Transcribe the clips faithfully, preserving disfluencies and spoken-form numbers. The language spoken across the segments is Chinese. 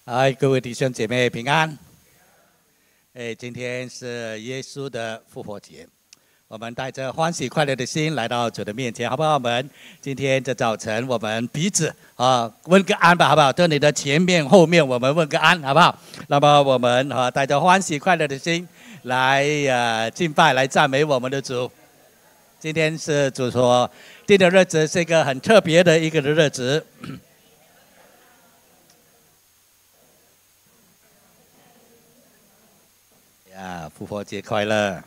嗨，各位弟兄姐妹平安。哎，今天是耶稣的复活节，我们带着欢喜快乐的心来到主的面前，好不好？我们今天这早晨，我们彼此啊问个安吧，好不好？在你的前面、后面，我们问个安，好不好？那么我们啊带着欢喜快乐的心来呃敬拜，来赞美我们的主。今天是主所定的日子，是一个很特别的一个的日子。呀，复活节快乐！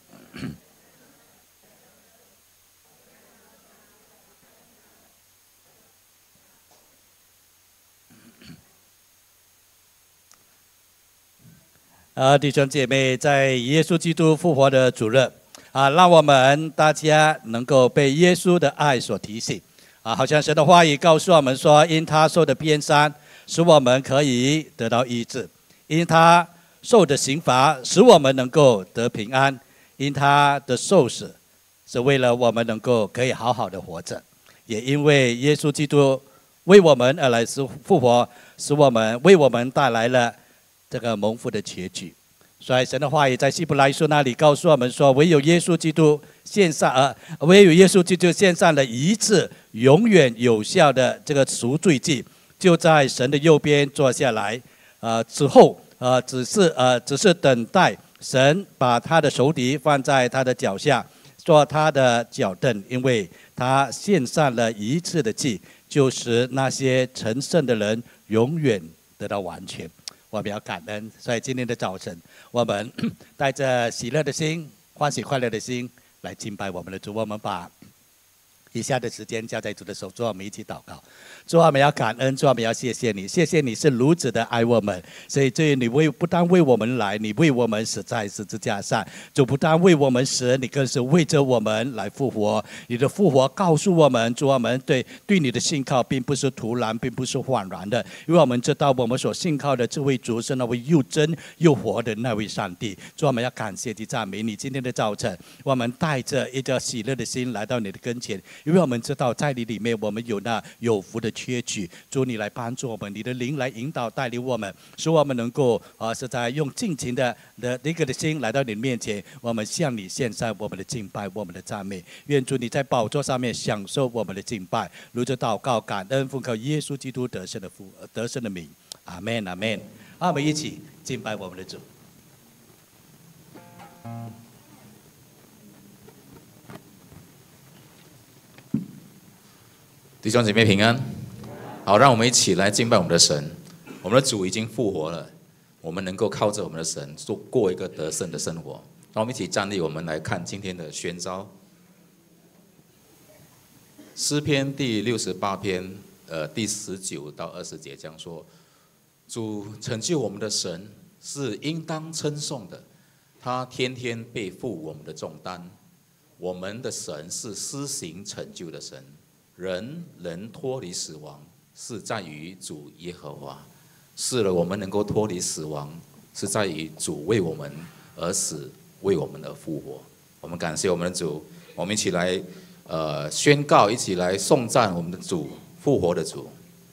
啊，弟兄姐妹，在耶稣基督复活的主日啊，让我们大家能够被耶稣的爱所提醒啊，好像神的话语告诉我们说，因他受的鞭伤，使我们可以得到医治；因他受的刑罚，使我们能够得平安；因他的受死，是为了我们能够可以好好的活着；也因为耶稣基督为我们而来是复活，使我们为我们带来了这个蒙福的结局。所以神的话语在希伯来书那里告诉我们说，唯有耶稣基督献上呃，唯有耶稣基督献上了一次永远有效的这个赎罪祭，就在神的右边坐下来，呃之后呃只是呃只是等待神把他的仇敌放在他的脚下，做他的脚凳，因为他献上了一次的祭，就使那些成圣的人永远得到完全。我们要感恩，所以今天的早晨，我们带着喜乐的心、欢喜快乐的心来敬拜我们的主。我们把以下的时间交在主的手中，我们一起祷告。主，我们要感恩，主，我们要谢谢你，谢谢你是如此的爱我们。所以，这你为不但为我们来，你为我们死在十字架上。主不但为我们死，你更是为着我们来复活。你的复活告诉我们，主，我们对对你的信靠并不是突然，并不是恍然的，因为我们知道我们所信靠的这位主是那位又真又活的那位上帝。主，我们要感谢及赞美你。今天的早晨，我们带着一个喜乐的心来到你的跟前，因为我们知道在你里面我们有那有福的缺据。主，你来帮助我们，你的灵来引导带领我们，使我们能够啊是在用尽情的的一个的心来到你的面前，我们向你献上我们的敬拜，我们的赞美。愿主你在宝座上面享受我们的敬拜，如着祷告感恩，奉靠耶稣基督得胜的福得胜的名，阿们阿们。好，我们一起敬拜我们的主。 弟兄姐妹平安，好，让我们一起来敬拜我们的神。我们的主已经复活了，我们能够靠着我们的神做过一个得胜的生活。让我们一起站立，我们来看今天的宣召。诗篇第六十八篇，呃，第十九到二十节这样说：主成就我们的神是应当称颂的，他天天背负我们的重担。我们的神是施行成就的神。人能脱离死亡，是在于主耶和华。是了，我们能够脱离死亡，是在于主为我们而死，为我们而复活。我们感谢我们的主，我们一起来呃宣告，一起来颂赞我们的主，复活的主。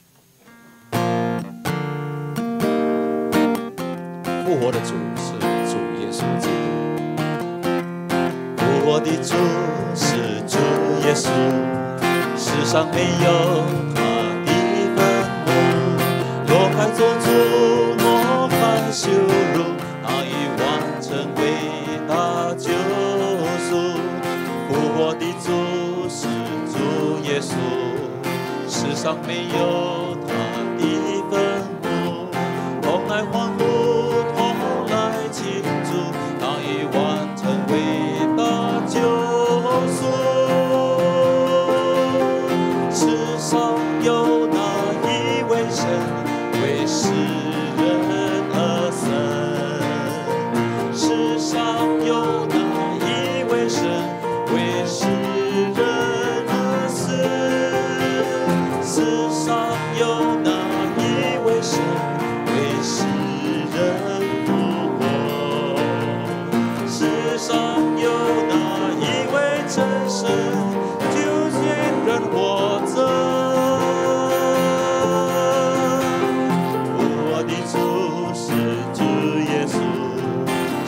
复活的主是主耶稣基督。 复活的主是主耶稣。世上没有他的坟墓，若开做主，莫看羞辱，他已完成伟大救赎。复活的主是主耶稣，世上没有他的坟墓，同来欢呼，同来庆祝，他已完成伟大救赎。有那一位神为世人而生，世上有那一位神为世人而死，世上有那一位神为世人复活，世上有那一位真神救见人活着。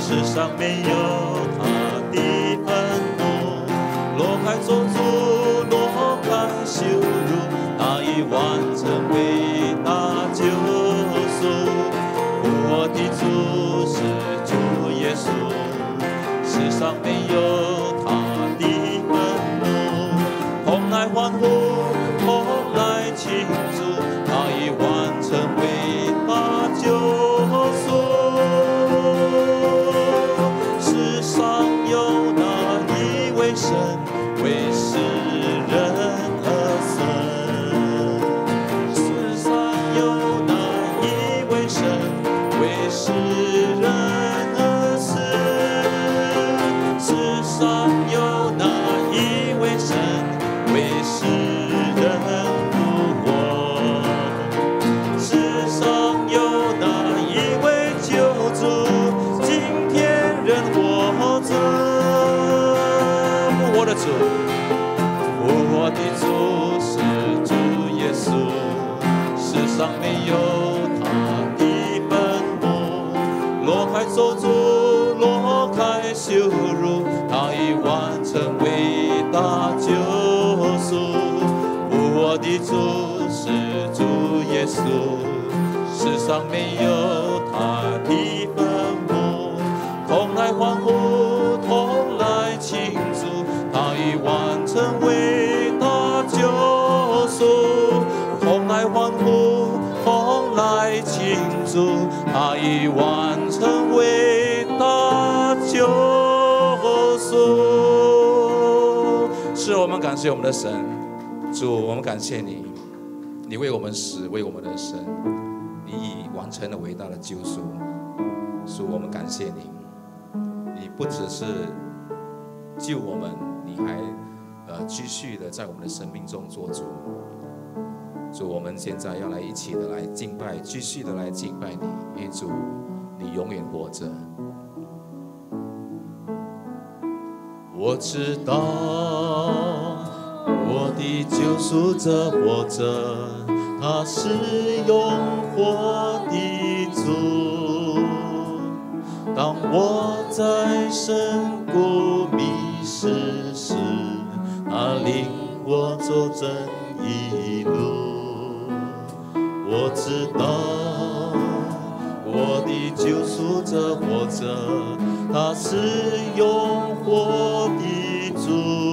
世上没有他的愤怒，挪开咒诅，挪开羞辱，他已完成伟大救赎。我的主是主耶稣，世上没有他的愤怒，同来欢呼，同来庆祝，他已完成伟大救赎。世上有哪一位神为世人而生？世上有哪一位神为世人而死？世上有哪一位神为世人复活？世上有哪一位救主今天仍活着？复活的主，复活的主是主耶稣，世上没有他的愤怒，挪开咒诅，挪开羞辱，他已完成伟大救赎。复活的主是主耶稣，世上没有他的愤怒，同来欢呼，同来庆祝，他已完成伟大救赎。同来欢呼，同来庆祝，他已完成伟大救赎。是我们感谢我们的神，主，我们感谢你，你为我们死，为我们的生，你已完成了伟大的救赎。主，我们感谢你，你不只是救我们，你还呃继续的在我们的生命中做主。主，我们现在要来一起的来敬拜，继续的来敬拜你，因为主，你永远活着。我知道我的救赎者活着，他是永活的主。当我在深谷迷失时，他领我走真一路。我知道我的救赎者活着，他是永活的主。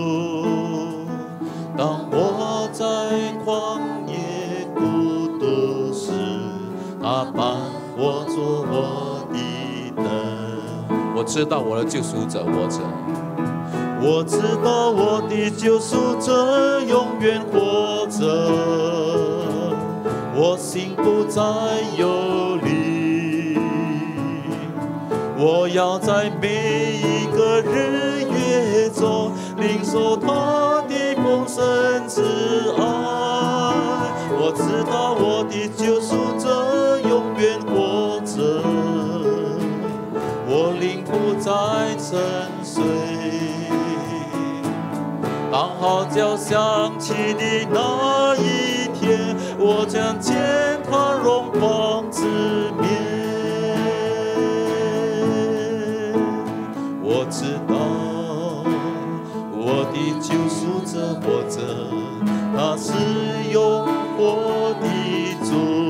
当我在旷野孤独时，他伴我做我的灯。我知道我的救赎者活着，我知道我的救赎者永远活着，我心不再忧虑，我要在每一个日月中领受他的丰盛之爱。我知道我的救赎者永远活着，我灵不再沉睡。当号角响起的那一天，我将见他荣光之面。我知道我的救赎者活着，他是永活的主。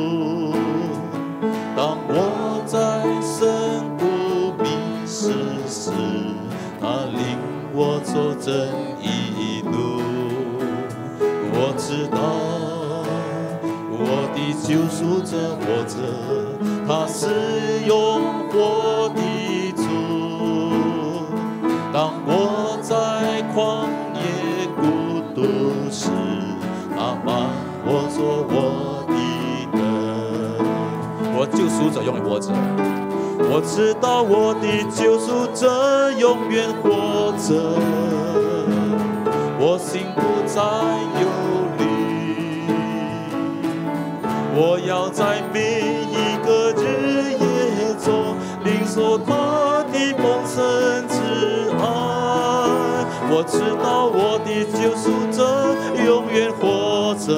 当我在深谷迷失时，他领我走真一路。我知道我的救赎者活着，他是永活的主。当我在旷野孤独时，他伴我做我的灯。我救赎者永远活着，我知道我的救赎者永远活着，我心不再忧虑，我要在每一个日夜中领受他的丰盛之爱。我知道我的救赎者永远活着，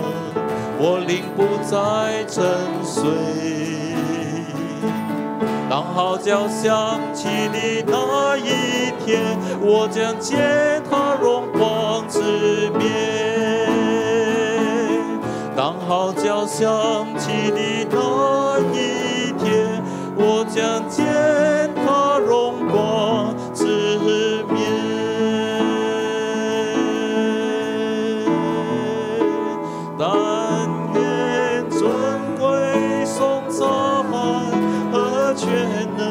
我灵不再沉睡。当当号角响起的那一天，我将见他荣光之面。当号角响起的那一天，我将见他荣光之面。但愿尊贵颂赞和全能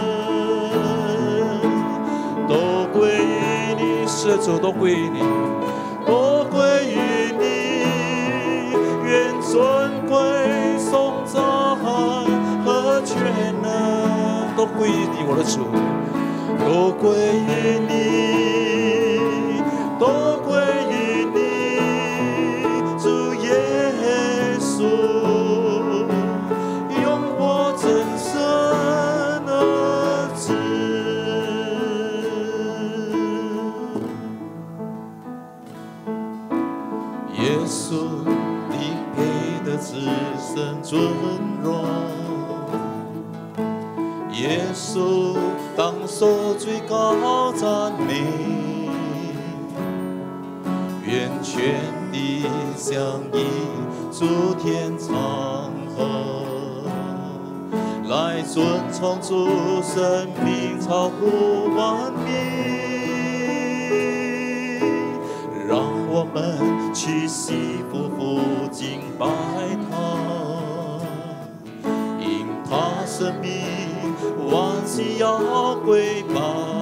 都归于你，施主都归于你，都归于你。愿尊贵颂赞和全能都归于你，我的主，都归于你，都归于你，主耶稣。耶稣，你给的至圣尊荣。耶稣，当受最高赞美。愿全地相依，诸天长河，来尊崇主生命超乎万民。让我们去西服服敬拜他，因他生命万心要跪拜，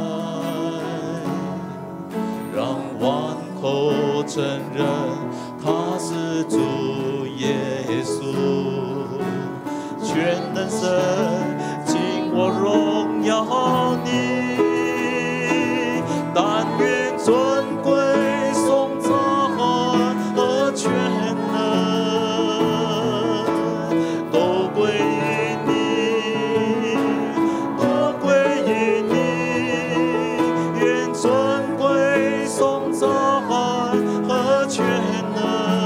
让万口承认他是主耶稣，全能神，尽我荣耀你。但愿尊贵颂赞和全能都归于你，都归于你。愿尊贵颂赞和全能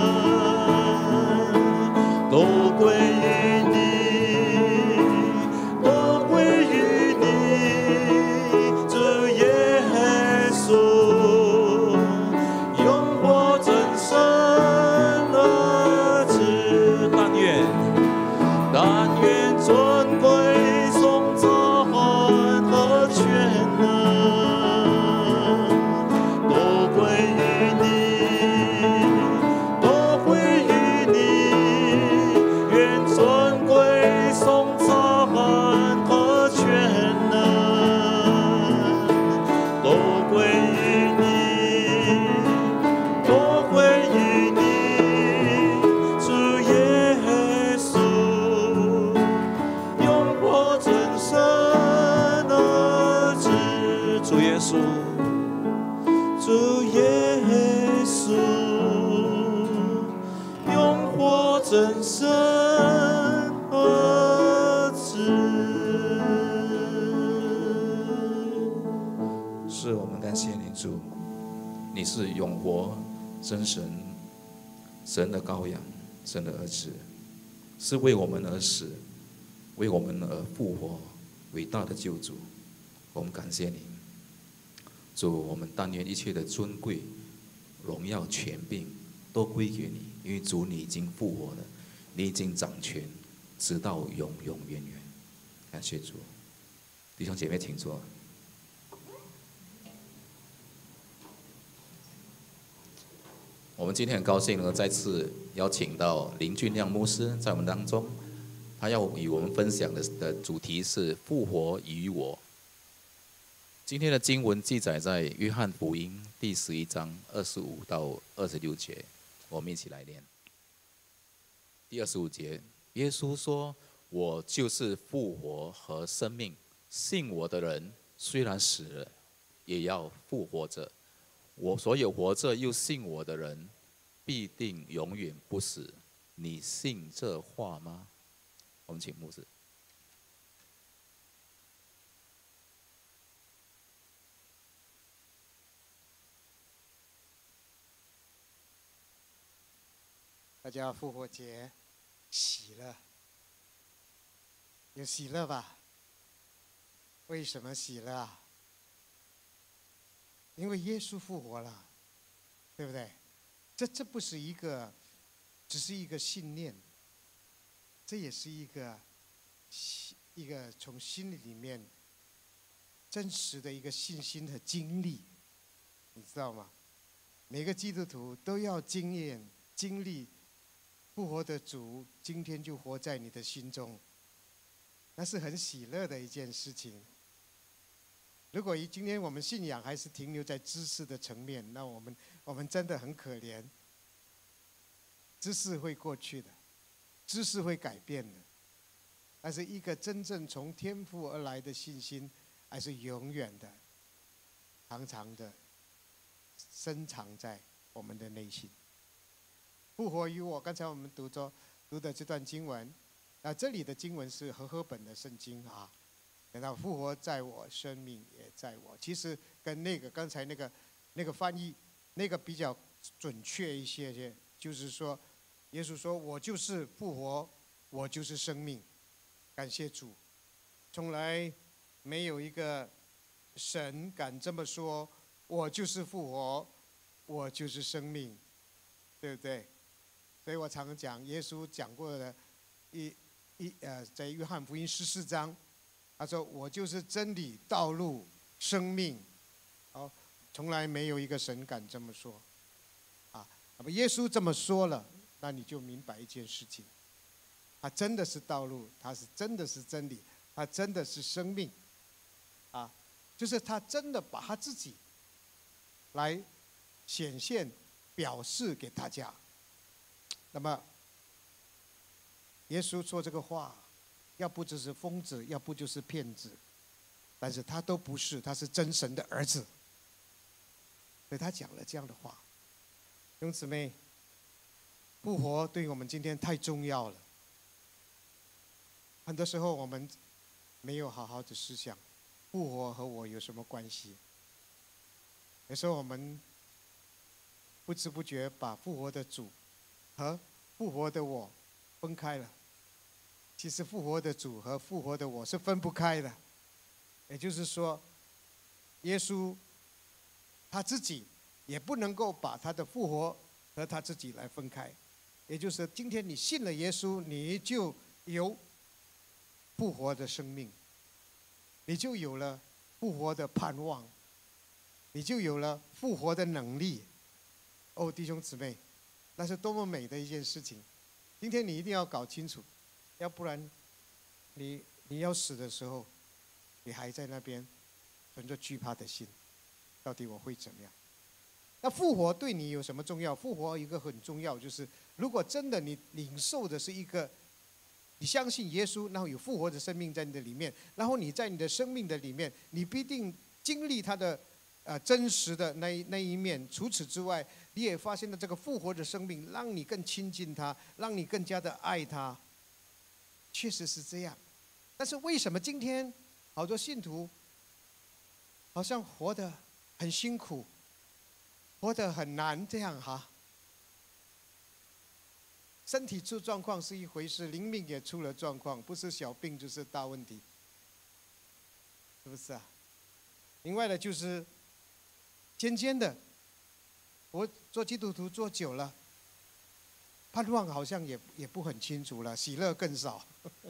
都归于你，都归于你。主耶稣，用我真神儿子，但愿，但愿尊贵颂赞和全能都归于你，都归于你。愿尊贵颂赞和全能都归于你，都归于你。主耶稣，用我真神儿子，主耶稣，主耶稣，用我真神儿子。 是我们感谢你主，你是永活真神，神的羔羊，神的儿子，是为我们而死，为我们而复活，伟大的救主。我们感谢你，主，我们但愿一切的尊贵、荣耀、权柄都归给你，因为主你已经复活了，你已经掌权，直到永永远远。感谢主，弟兄姐妹，请坐。我们今天很高兴呢，再次邀请到林俊亮牧师在我们当中，他要与我们分享的的主题是复活与我。今天的经文记载在约翰福音第十一章二十五到二十六节，我们一起来念。第二十五节，耶稣说：“我就是复活和生命，信我的人虽然死了，也要复活着。我所有活着又信我的人，必定永远不死。你信这话吗？”我们请牧师。 大家复活节喜乐，有喜乐吧？ 为什么喜乐啊？因为耶稣复活了，对不对？这这不是一个，只是一个信念，这也是一个一个从心里面真实的一个信心和经历，你知道吗？每个基督徒都要经验经历复活的主，今天就活在你的心中，那是很喜乐的一件事情。如果今天我们信仰还是停留在知识的层面，那我们我们真的很可怜。知识会过去的，知识会改变的，但是一个真正从天父而来的信心，还是永远的、长长的深藏在我们的内心。复活于我，刚才我们读着读的这段经文，那这里的经文是和合本的圣经啊。等到复活在我，生命也在我。其实跟那个刚才那个那个翻译那个比较准确一些些，就是说，耶稣说：“我就是复活，我就是生命。”感谢主，从来没有一个神敢这么说：“我就是复活，我就是生命。”对不对？所以我常讲，耶稣讲过的一一呃，在约翰福音十四章。他说：“我就是真理、道路、生命。”哦，从来没有一个神敢这么说，啊，那么耶稣这么说了，那你就明白一件事情：他真的是道路，他是真的是真理，他真的是生命，啊，就是他真的把他自己来显现、表示给大家。那么，耶稣说这个话。要不就是疯子，要不就是骗子，但是他都不是，他是真神的儿子，所以他讲了这样的话。弟兄姊妹，复活对于我们今天太重要了。很多时候我们没有好好的思想，复活和我有什么关系？有时候我们不知不觉把复活的主和复活的我分开了。其实复活的主和复活的我是分不开的，也就是说，耶稣他自己也不能够把他的复活和他自己来分开。也就是今天你信了耶稣，你就有复活的生命，你就有了复活的盼望，你就有了复活的能力。哦，弟兄姊妹，那是多么美的一件事情！今天你一定要搞清楚。要不然你，你要死的时候，你还在那边存着惧怕的心，到底我会怎么样？那复活对你有什么重要？复活一个很重要，就是如果真的你领受的是一个，你相信耶稣，然后有复活的生命在你的里面，然后你在你的生命的里面，你必定经历他的呃真实的那一那一面。除此之外，你也发现了这个复活的生命，让你更亲近他，让你更加的爱他。确实是这样，但是为什么今天好多信徒好像活得很辛苦，活得很难这样哈？身体出状况是一回事，灵命也出了状况，不是小病就是大问题，是不是啊？另外的就是渐渐的，我做基督徒做久了，盼望好像也也不很清楚了，喜乐更少，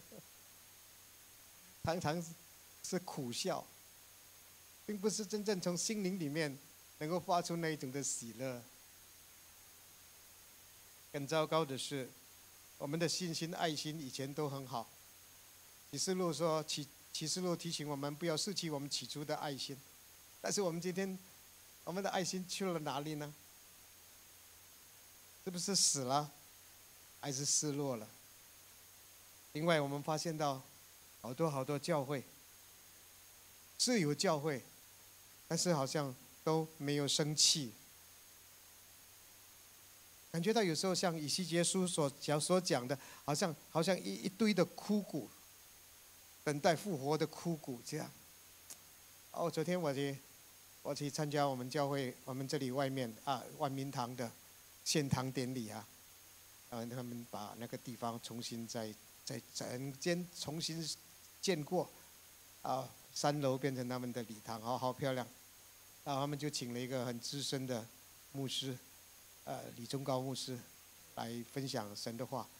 常常是苦笑，并不是真正从心灵里面能够发出那一种的喜乐。更糟糕的是，我们的信心、爱心以前都很好。启示录说，启启示录提醒我们不要失去我们起初的爱心，但是我们今天，我们的爱心去了哪里呢？是不是死了？还是失落了？另外，我们发现到好多好多教会是有教会，但是好像都没有生气。感觉到有时候像以西结书所讲所讲的，好像好像一一堆的枯骨，等待复活的枯骨这样。哦，昨天我去我去参加我们教会我们这里外面啊万民堂的献堂典礼啊。呃，他们把那个地方重新再再整间重新建过，啊， 三楼变成他们的礼堂，好好漂亮。然后他们就请了一个很资深的牧师，呃，李忠高牧师，来分享神的话。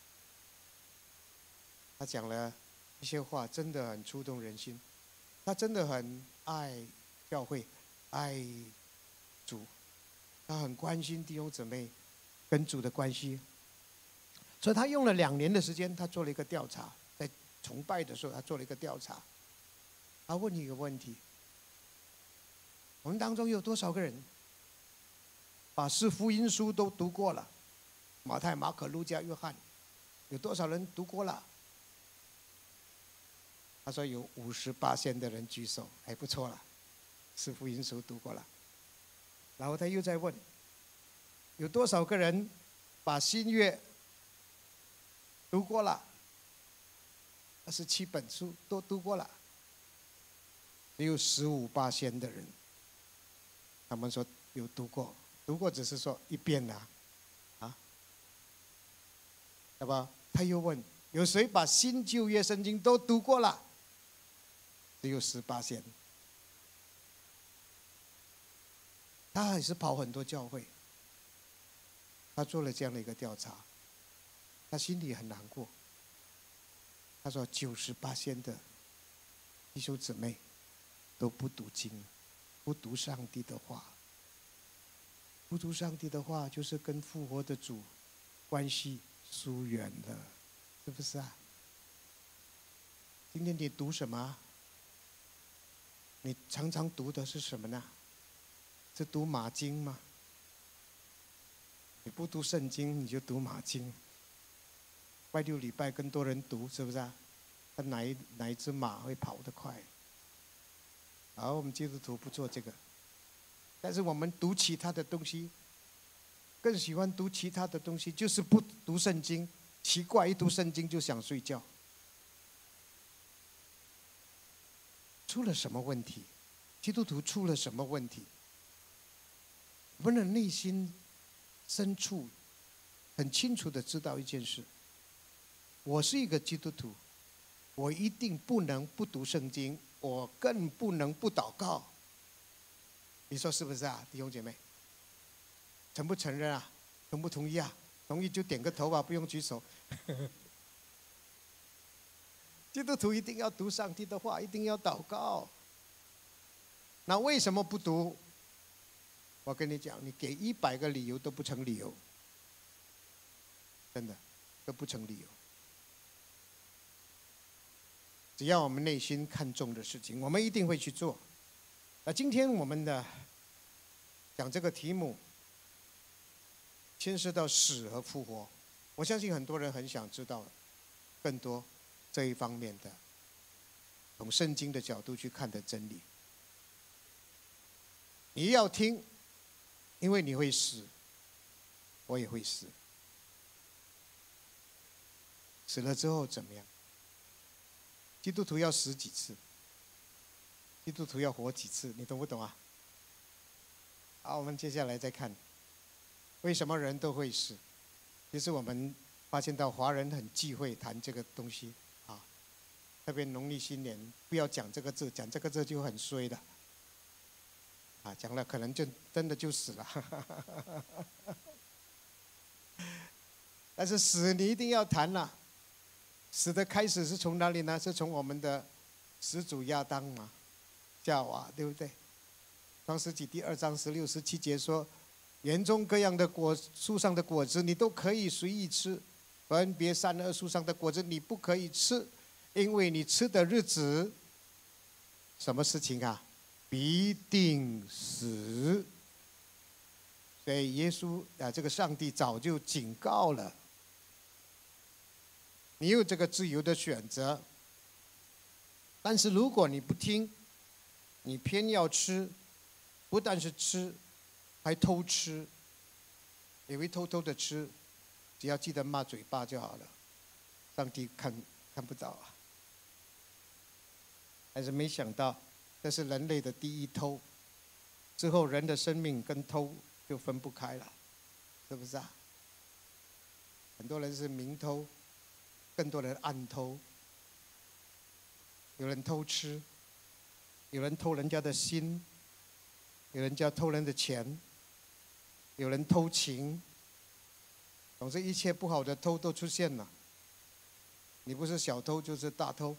他讲了一些话，真的很触动人心。他真的很爱教会，爱主，他很关心弟兄姊妹跟主的关系。所以他用了两年的时间，他做了一个调查，在崇拜的时候，他做了一个调查。他问你一个问题：我们当中有多少个人把四福音书都读过了？马太、马可、路加、约翰，有多少人读过了？他说有五十八仙的人举手，还不错了，四福音书读过了。然后他又在问，有多少个人把新约读过了？二十七本书都读过了，只有十五八仙的人，他们说有读过，读过只是说一遍呐、啊，啊，对吧？他又问，有谁把新旧约圣经都读过了？只有十八仙。他还是跑很多教会，他做了这样的一个调查，他心里很难过。他说九十八仙的弟兄姊妹都不读经，不读上帝的话。不读上帝的话，就是跟复活的主关系疏远了，是不是啊？今天你读什么？你常常读的是什么呢？是读马经吗？你不读圣经，你就读马经。拜六礼拜更多人读，是不是啊？看哪一哪一只马会跑得快？好，我们基督徒不做这个，但是我们读其他的东西，更喜欢读其他的东西，就是不读圣经。奇怪，一读圣经就想睡觉。出了什么问题？基督徒出了什么问题？我们的内心深处很清楚的知道一件事：我是一个基督徒，我一定不能不读圣经，我更不能不祷告。你说是不是啊，弟兄姐妹？承不承认啊？同不同意啊？同意就点个头吧，不用举手。基督徒一定要读上帝的话，一定要祷告。那为什么不读？我跟你讲，你给一百个理由都不成理由，真的都不成理由。只要我们内心看重的事情，我们一定会去做。那今天我们的讲这个题目，牵涉到死和复活，我相信很多人很想知道更多这一方面的，从圣经的角度去看的真理。你要听，因为你会死，我也会死。死了之后怎么样？基督徒要死几次？基督徒要活几次？你懂不懂啊？好，我们接下来再看，为什么人都会死？其实我们发现到华人很忌讳谈这个东西啊，特别农历新年，不要讲这个字，讲这个字就很衰的。啊，讲了可能就真的就死了。但是死你一定要谈了。死的开始是从哪里呢？是从我们的始祖亚当嘛，夏娃，对不对？创世纪第二章十六、十七节说，园中各样的果树上的果子你都可以随意吃，分别善恶树上的果子你不可以吃，因为你吃的日子，什么事情啊？必定死。所以耶稣啊，这个上帝早就警告了，你有这个自由的选择，但是如果你不听，你偏要吃，不但是吃，还偷吃，也会偷偷的吃，只要记得骂嘴巴就好了，上帝看看不到啊。但是没想到，这是人类的第一偷，之后人的生命跟偷就分不开了，是不是啊？很多人是明偷，更多人暗偷，有人偷吃， 有人偷人家的心，有人家偷人的钱，有人偷情，总之一切不好的偷都出现了。你不是小偷就是大偷。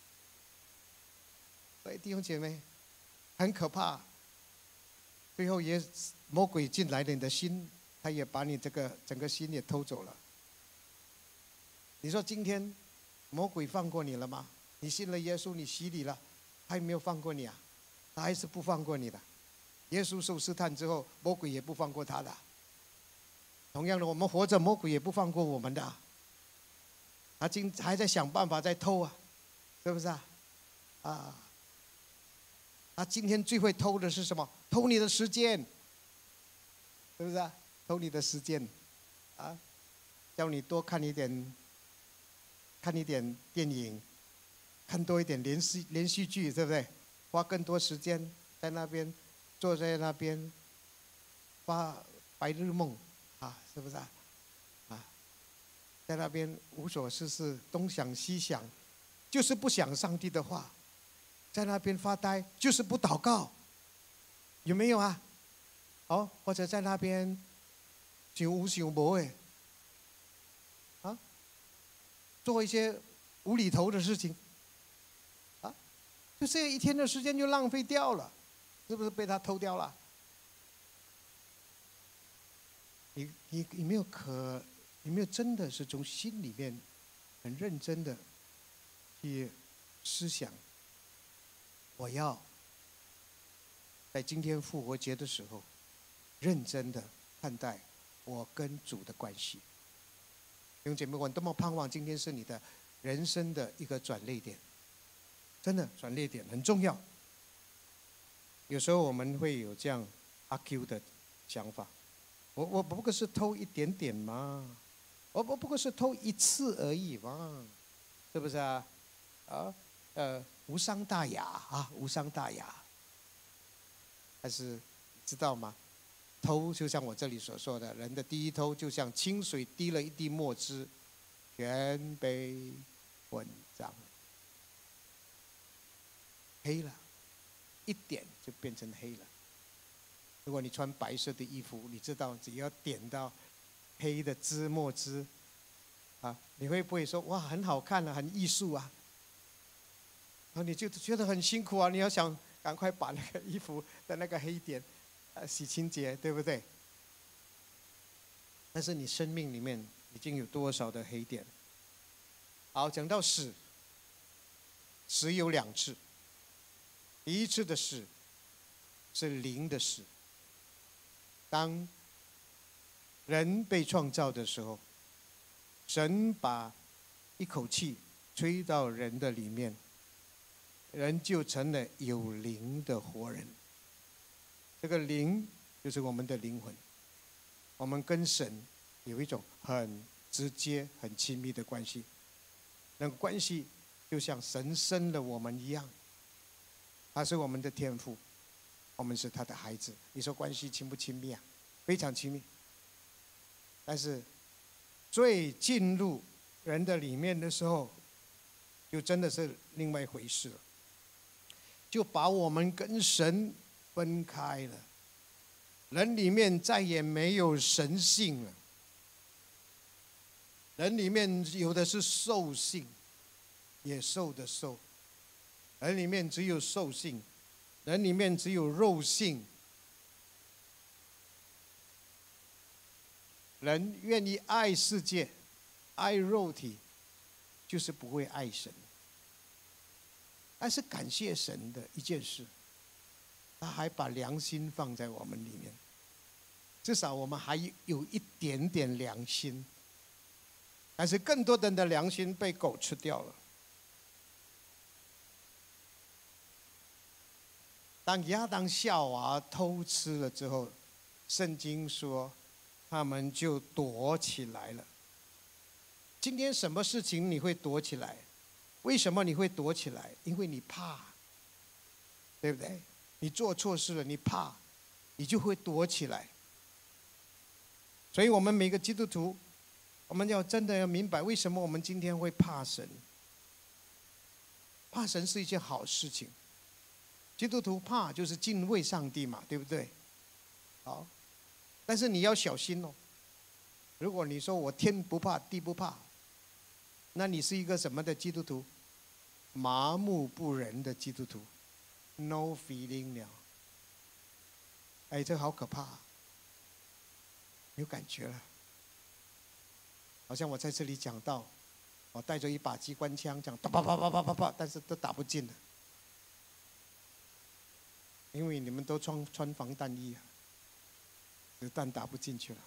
所以弟兄姐妹，很可怕。最后也魔鬼进来了你的心，他也把你这个整个心也偷走了。你说今天魔鬼放过你了吗？你信了耶稣，你洗礼了，他有没有放过你啊？他还是不放过你的。耶稣受试探之后，魔鬼也不放过他的。同样的，我们活着，魔鬼也不放过我们的。他今还在想办法在偷啊，是不是啊？啊，他今天最会偷的是什么？偷你的时间，是不是啊？偷你的时间，啊，叫你多看一点，看一点电影，看多一点连续连续剧，对不对？花更多时间在那边，坐在那边发白日梦，啊，是不是啊？啊，在那边无所事事，东想西想，就是不想上帝的话，在那边发呆，就是不祷告，有没有啊？哦，或者在那边想有想无哎，啊，做一些无厘头的事情，啊，就这一天的时间就浪费掉了，是不是被他偷掉了？你你你没有可，你没有真的是从心里面很认真的去思想，我要在今天复活节的时候，认真的看待我跟主的关系。弟兄姐妹，我多么盼望今天是你的人生的一个转捩点，真的转捩点很重要。有时候我们会有这样阿 Q 的想法，我我不过是偷一点点嘛，我我不过是偷一次而已嘛，是不是啊？啊，呃，无伤大雅啊，无伤大雅。但是知道吗？偷就像我这里所说的，人的第一偷就像清水滴了一滴墨汁，全被混脏，黑了，一点就变成黑了。如果你穿白色的衣服，你知道只要点到黑的汁墨汁，啊，你会不会说哇很好看啊，很艺术啊？然后你就觉得很辛苦啊，你要想赶快把那个衣服的那个黑点，呃，洗清洁，对不对？但是你生命里面已经有多少的黑点？好，讲到死，死有两次。第一次的死是灵的死，当人被创造的时候，神把一口气吹到人的里面，人就成了有灵的活人。这个灵就是我们的灵魂，我们跟神有一种很直接、很亲密的关系。那个关系就像神生了我们一样，他是我们的天父，我们是他的孩子。你说关系亲不亲密啊？非常亲密。但是最进入人的里面的时候，就真的是另外一回事了，就把我们跟神分开了，人里面再也没有神性了，人里面有的是兽性，野兽的兽，人里面只有兽性，人里面只有肉性。人愿意爱世界，爱肉体，就是不会爱神。但是感谢神的一件事，他还把良心放在我们里面，至少我们还有一点点良心。但是更多人的良心被狗吃掉了。当亚当夏娃偷吃了之后，圣经说他们就躲起来了。今天什么事情你会躲起来？为什么你会躲起来？因为你怕，对不对？你做错事了，你怕，你就会躲起来。所以我们每个基督徒，我们要真的要明白，为什么我们今天会怕神。怕神是一件好事情， 基督徒怕就是敬畏上帝嘛，对不对？好，但是你要小心哦。如果你说我天不怕地不怕，那你是一个什么的基督徒？麻木不仁的基督徒 ，no feeling 了。哎，这好可怕，有感觉了。好像我在这里讲到，我带着一把机关枪，讲啪啪啪啪啪啪啪，但是都打不进了，因为你们都穿穿防弹衣啊，子弹打不进去了。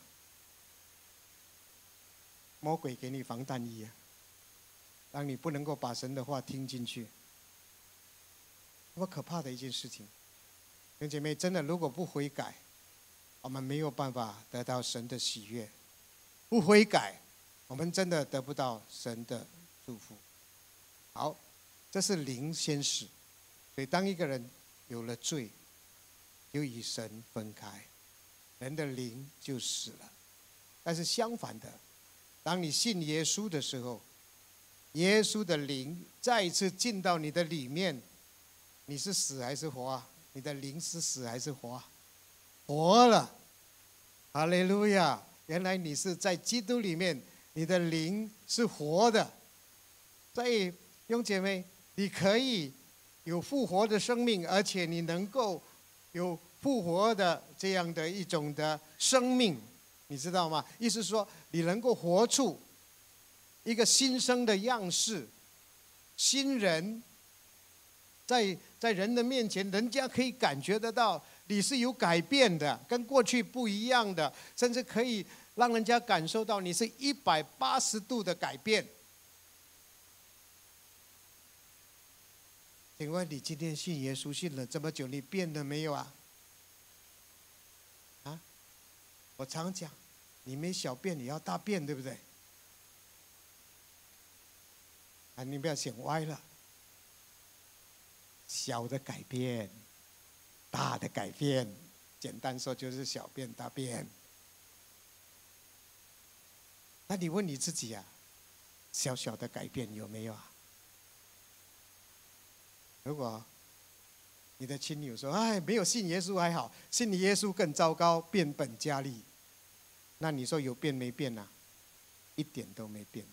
魔鬼给你防弹衣啊，让你不能够把神的话听进去，多可怕的一件事情！弟兄姐妹，真的，如果不悔改，我们没有办法得到神的喜悦；不悔改，我们真的得不到神的祝福。好，这是灵先死，所以当一个人有了罪，就与神分开，人的灵就死了。但是相反的，当你信耶稣的时候，耶稣的灵再一次进到你的里面，你是死还是活啊？你的灵是死还是活啊？活了，哈利路亚！原来你是在基督里面，你的灵是活的。所以弟兄姐妹，你可以有复活的生命，而且你能够有复活的这样的一种的生命，你知道吗？意思是说，你能够活出一个新生的样式，新人，在在人的面前，人家可以感觉得到你是有改变的，跟过去不一样的，甚至可以让人家感受到你是一百八十度的改变。请问你今天信耶稣信了这么久，你变了没有啊？啊？我常讲，你没小便，你要大便，对不对？啊，你不要想歪了。小的改变，大的改变，简单说就是小变大变。那你问你自己啊，小小的改变有没有啊？如果你的亲友说：“哎，没有信耶稣还好，信耶稣更糟糕，变本加厉。”那你说有变没变啊？一点都没变。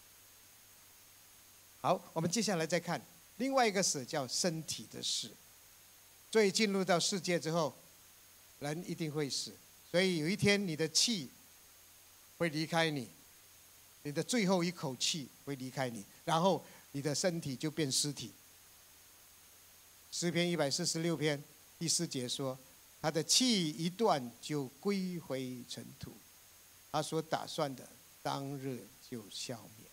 好，我们接下来再看另外一个死，叫身体的死。所以进入到世界之后，人一定会死。所以有一天你的气会离开你，你的最后一口气会离开你，然后你的身体就变尸体。诗篇一百四十六篇第四节说，他的气一断就归回尘土，他所打算的当日就消灭。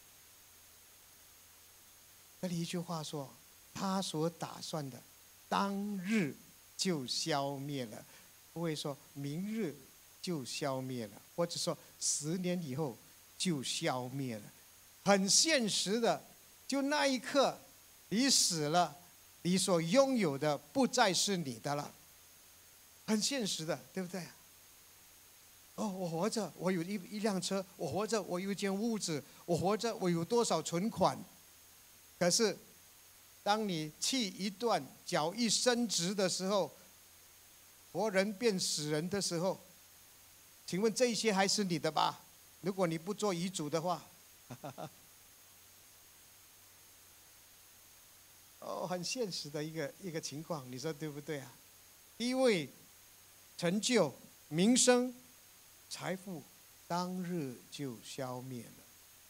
这里一句话说，他所打算的当日就消灭了，不会说明日就消灭了，或者说十年以后就消灭了。很现实的，就那一刻你死了，你所拥有的不再是你的了，很现实的，对不对？哦，我活着，我有一一辆车；我活着，我有一间屋子；我活着，我有多少存款。可是，当你气一断，脚一伸直的时候，活人变死人的时候，请问这些还是你的吧？如果你不做遗嘱的话，哦，很现实的一个一个情况，你说对不对啊？地位、成就、名声、财富，当日就消灭了。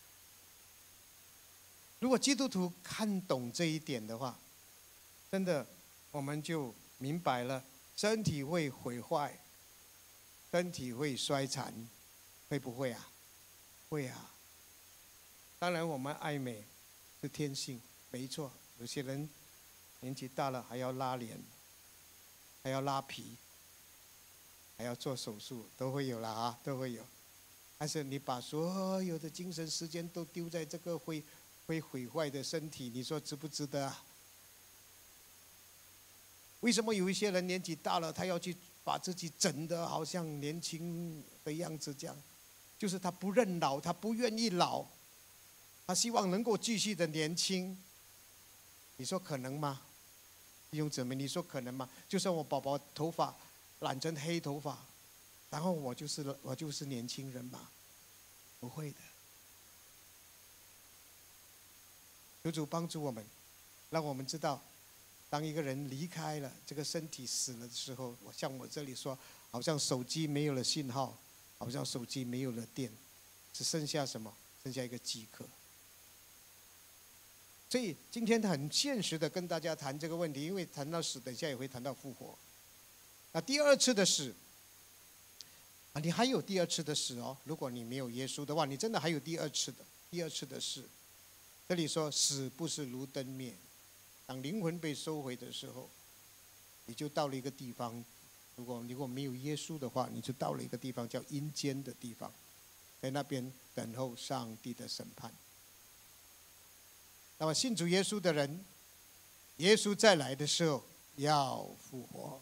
如果基督徒看懂这一点的话，真的我们就明白了，身体会毁坏，身体会衰残，会不会啊？会啊。当然我们爱美是天性，没错，有些人年纪大了还要拉脸，还要拉皮，还要做手术，都会有了啊，都会有。但是你把所有的精神时间都丢在这个会会毁坏的身体，你说值不值得啊？为什么有一些人年纪大了，他要去把自己整得好像年轻的样子这样？就是他不认老，他不愿意老，他希望能够继续的年轻。你说可能吗？ 弟兄姊妹，你说可能吗？就算我宝宝头发染成黑头发，然后我就是我就是年轻人嘛？不会的。求主帮助我们，让我们知道，当一个人离开了这个身体死了的时候，我像我这里说，好像手机没有了信号，好像手机没有了电，只剩下什么？剩下一个饥渴。所以今天很现实的跟大家谈这个问题，因为谈到死，等一下也会谈到复活。那第二次的死，啊，你还有第二次的死哦。如果你没有耶稣的话，你真的还有第二次的，第二次的死。这里说死不是如灯灭，当灵魂被收回的时候，你就到了一个地方。如果如果没有耶稣的话，你就到了一个地方叫阴间的地方，在那边等候上帝的审判。那么信主耶稣的人，耶稣再来的时候要复活。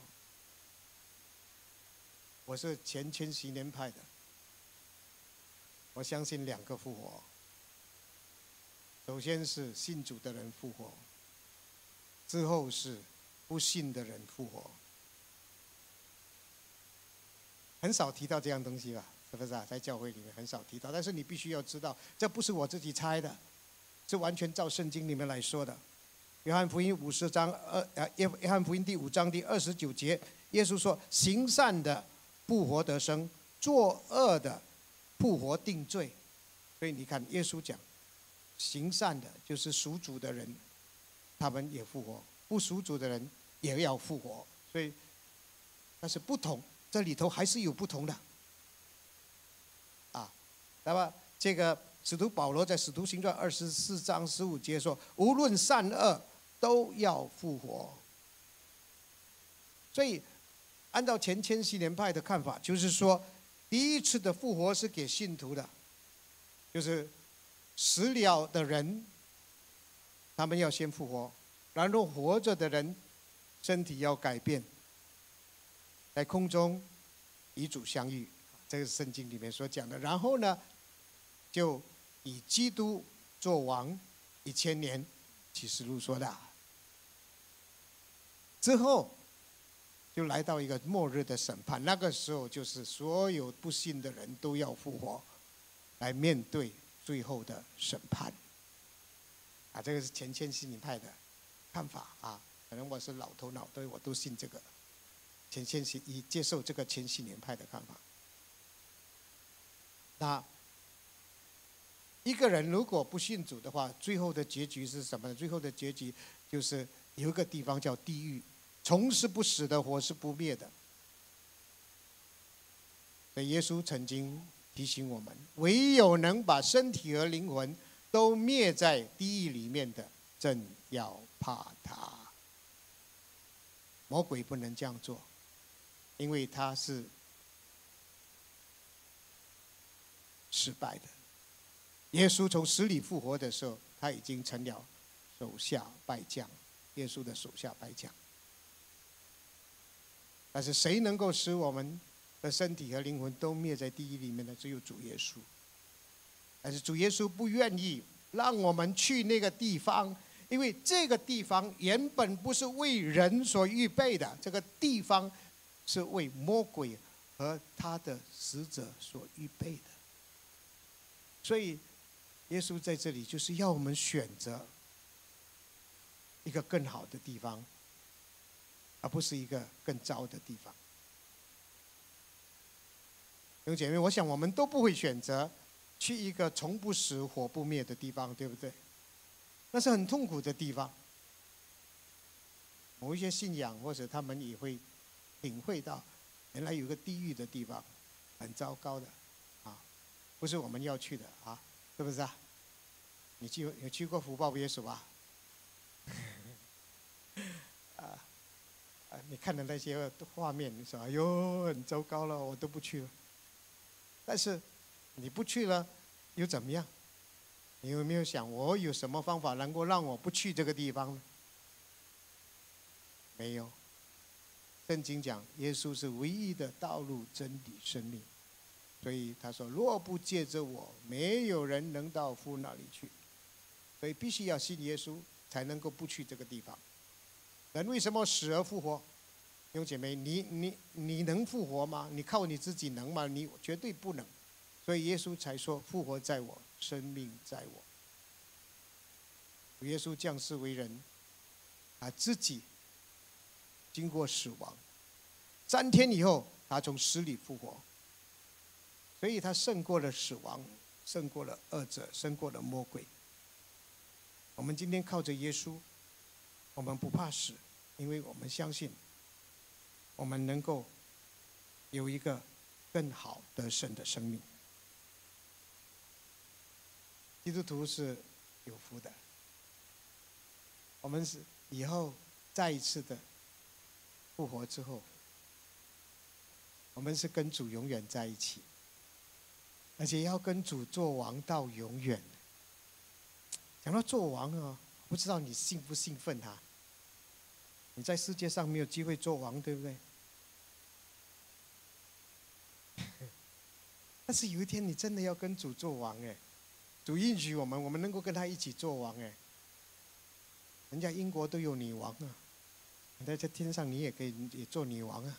我是前千禧年派的，我相信两个复活。首先是信主的人复活，之后是不信的人复活。很少提到这样东西吧？是不是啊？在教会里面很少提到，但是你必须要知道，这不是我自己猜的，是完全照圣经里面来说的。约翰福音五十章二呃，约约翰福音第五章第二十九节，耶稣说：“行善的复活得生，作恶的复活定罪。”所以你看，耶稣讲，行善的就是属主的人，他们也复活；不属主的人也要复活。所以，但是不同，这里头还是有不同的。啊，那么这个使徒保罗在使徒行传二十四章十五节说：“无论善恶，都要复活。”所以，按照前千禧年派的看法，就是说，第一次的复活是给信徒的，就是死了的人，他们要先复活，然后活着的人，身体要改变，在空中与主相遇，这个是圣经里面所讲的。然后呢，就以基督做王一千年，启示录说的。之后就来到一个末日的审判，那个时候就是所有不信的人都要复活，来面对最后的审判。啊，这个是前千禧年派的看法啊，可能我是老头脑，对我都信这个。前千禧以接受这个前禧年派的看法。那一个人如果不信主的话，最后的结局是什么呢？最后的结局就是有一个地方叫地狱，虫是不死的，火是不灭的。所以耶稣曾经提醒我们，唯有能把身体和灵魂都灭在地狱里面的，正要怕他。魔鬼不能这样做，因为他是失败的。耶稣从死里复活的时候，他已经成了手下败将，耶稣的手下败将。但是谁能够使我们的身体和灵魂都灭在地狱里面呢？只有主耶稣。但是主耶稣不愿意让我们去那个地方，因为这个地方原本不是为人所预备的，这个地方是为魔鬼和他的使者所预备的。所以耶稣在这里就是要我们选择一个更好的地方，而不是一个更糟的地方。弟兄姐妹，我想我们都不会选择去一个从不死火不灭的地方，对不对？那是很痛苦的地方。某一些信仰或者他们也会领会到，原来有个地狱的地方，很糟糕的，啊，不是我们要去的啊，是不是啊？你去你去过福报耶稣吧？啊啊！你看的那些画面，你说哎呦很糟糕了，我都不去了。但是你不去了，又怎么样？你有没有想，我有什么方法能够让我不去这个地方呢？没有。圣经讲，耶稣是唯一的道路、真理、生命，所以他说：“若不借着我，没有人能到父那里去。”所以必须要信耶稣，才能够不去这个地方。 人为什么死而复活？弟兄姐妹，你你你能复活吗？你靠你自己能吗？你绝对不能。所以耶稣才说：“复活在我，生命在我。”主耶稣降世为人，他自己经过死亡，三天以后，他从死里复活。所以他胜过了死亡，胜过了恶者，胜过了魔鬼。我们今天靠着耶稣，我们不怕死，因为我们相信，我们能够有一个更好得胜的生命。基督徒是有福的，我们是以后再一次的复活之后，我们是跟主永远在一起，而且要跟主做王到永远。讲到做王啊，不知道你兴不兴奋啊？你在世界上没有机会做王，对不对？但是有一天你真的要跟主做王哎，主允许我们，我们能够跟他一起做王哎。人家英国都有女王啊，你在这天上你也可以也做女王啊。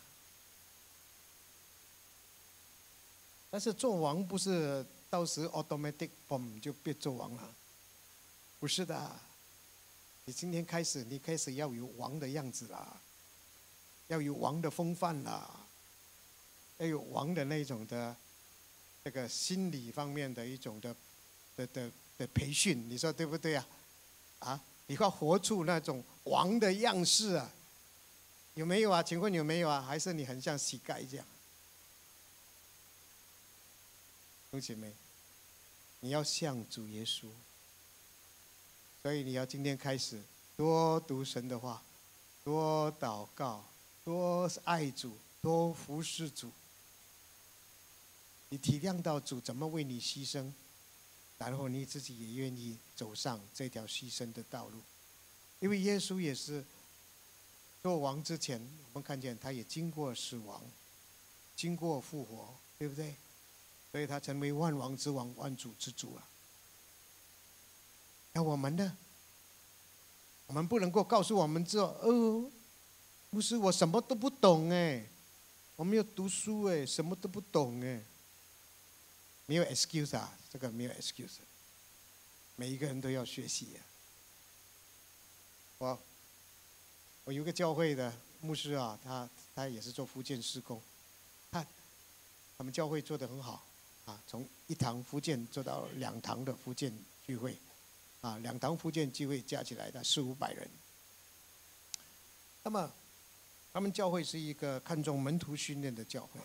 但是做王不是到时 automatic boom 就变做王了，不是的。你今天开始，你开始要有王的样子啦，要有王的风范啦，要有王的那种的这个心理方面的一种的的的的培训，你说对不对啊？啊，你要活出那种王的样式啊，有没有啊？请问有没有啊？还是你很像乞丐这样？弟兄姐妹，你要像主耶稣，所以你要今天开始多读神的话，多祷告，多爱主，多服侍主。你体谅到主怎么为你牺牲，然后你自己也愿意走上这条牺牲的道路。因为耶稣也是做王之前，我们看见他也经过死亡，经过复活，对不对？所以他成为万王之王，万主之主了。那我们呢？我们不能够告诉我们这哦，牧师我什么都不懂哎，我没有读书哎，什么都不懂哎。没有 excuse 啊，这个没有 excuse。每一个人都要学习啊。我我有个教会的牧师啊，他他也是做福建事工，他他们教会做得很好啊，从一堂福建做到两堂的福建聚会，啊，两堂福建聚会加起来的四五百人。那么他们教会是一个看重门徒训练的教会。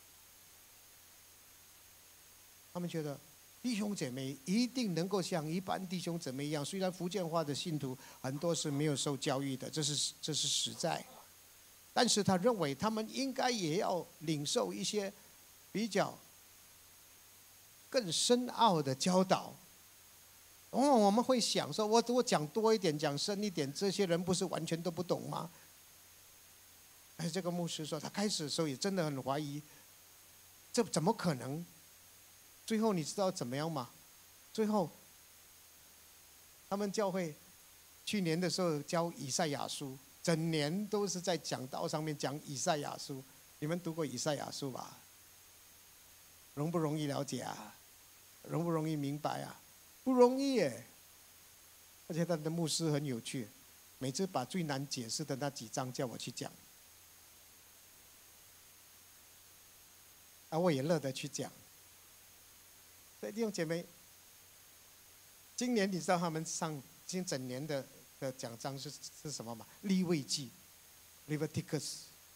他们觉得弟兄姐妹一定能够像一般弟兄姊妹一样，虽然福建话的信徒很多是没有受教育的，这是这是实在，但是他认为他们应该也要领受一些比较更深奥的教导。哦，我们会想说，我我讲多一点，讲深一点，这些人不是完全都不懂吗？但是这个牧师说，他开始的时候也真的很怀疑，这怎么可能？最后你知道怎么样吗？最后，他们教会去年的时候教以赛亚书，整年都是在讲道上面讲以赛亚书。你们读过以赛亚书吧？容不容易了解啊？容不容易明白啊？不容易耶！而且他的牧师很有趣，每次把最难解释的那几章叫我去讲，啊，我也乐得去讲。所以弟兄姐妹，今年你知道他们上今整年的的奖章是是什么吗？利未记 ，Leviticus，